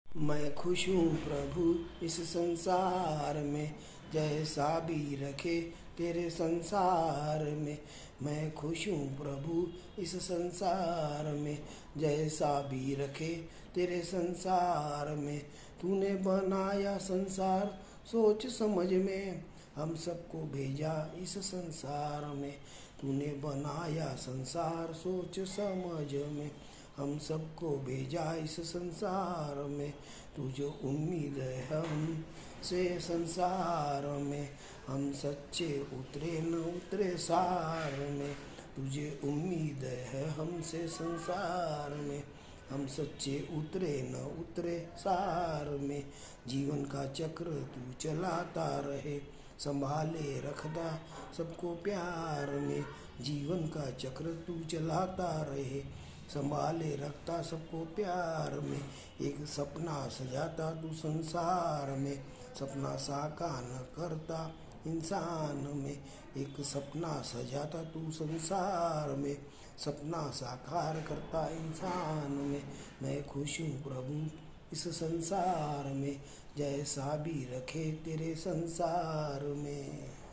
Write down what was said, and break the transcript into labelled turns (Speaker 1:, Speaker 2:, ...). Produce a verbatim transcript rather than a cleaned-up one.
Speaker 1: मैं खुश हूँ प्रभु इस संसार में, जैसा भी रखे तेरे संसार में। मैं खुश हूँ प्रभु इस संसार में, जैसा भी रखे तेरे संसार में। तूने बनाया संसार सोच समझ में, हम सबको भेजा इस संसार में। तूने बनाया संसार सोच समझ में, हम सबको भेजा इस संसार में। तू जो उम्मीद है हम से संसार में, हम सच्चे उतरे न उतरे सार में। तुझे उम्मीद है हमसे संसार में, हम सच्चे उतरे न उतरे सार में। जीवन का चक्र तू चलाता रहे, संभाले रखदा सबको प्यार में। जीवन का चक्र तू चलाता रहे, संभाले रखता सबको प्यार में। एक सपना सजाता तू संसार में, सपना साकार न करता इंसान में। एक सपना सजाता तू संसार में, सपना साकार करता इंसान में। मैं खुश हूँ प्रभु इस संसार में, जैसा भी रखे तेरे संसार में।